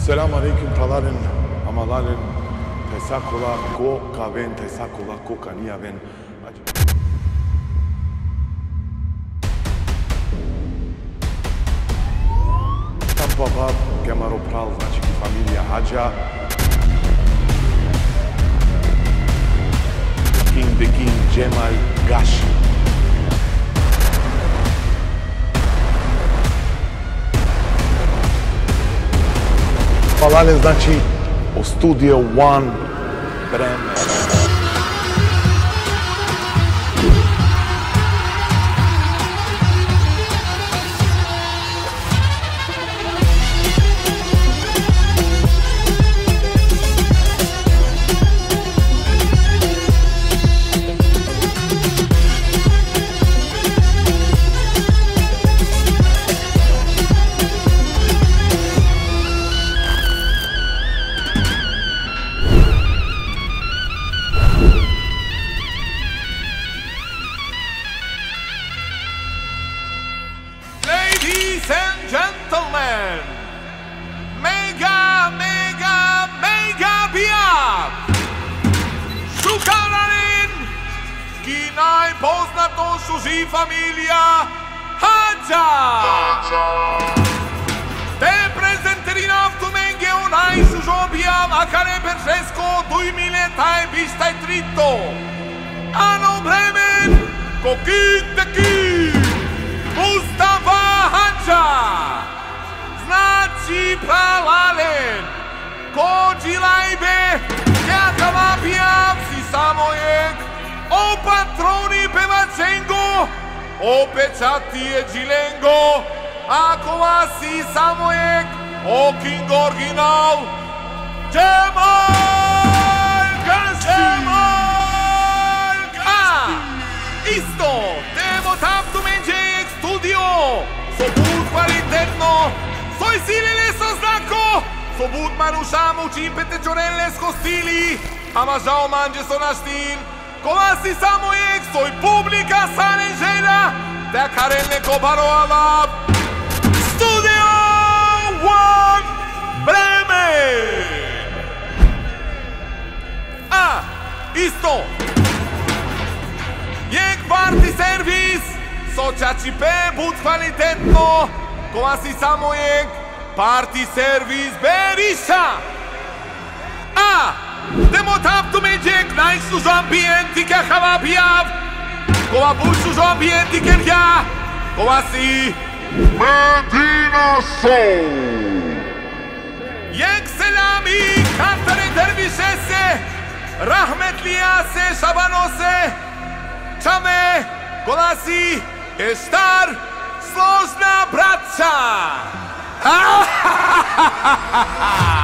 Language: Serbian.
Selamun aleyküm talaren, amalaren, tesakola, ko kaven, tesakola, ko kaniaven. Tam papa, chiamaro pral, znači ki familija Hadža. King the King, Džemal Gaši. Palalen znači o Studio One Breme. Ladies and gentlemen, mega bijak! Šukaranin, ki najpoznatejšu ži familija Hadža! Te prezenterina v Tumenge u najšužo objam, a care peršesko 2000 bištaj trito. Ano bremen, ko king the king, Mustafa Hadža! Znači pralalen, ko džilajbe, kjakava pijav si samojek, o patroni pevačengo, o pečati je džilengo, ako vas si samojek, o king original, Džemal Gaši! Isto, temo tam Tumenđejek studio, sobut paritetno, soj silile sa znako, sobut marušamu čimpete čorelle skostili, ama žao manđe so naštin, ko vas si samojek, soj publika sane želja, te karelle ko baroala, Studio One Bremen! Isto! Jek party servis, sočači but kvalitetno, ko vas i samo jek party servis Beriša. Temo tap tu međek najslužo ambijenti ka hava pijav, ko va bušužo ambijenti ker ja, ko vas i Medina Show. Jek selami, kantare dervišese, rahmetliyase, šabanose, Čame, golasi, eštar, složna braća!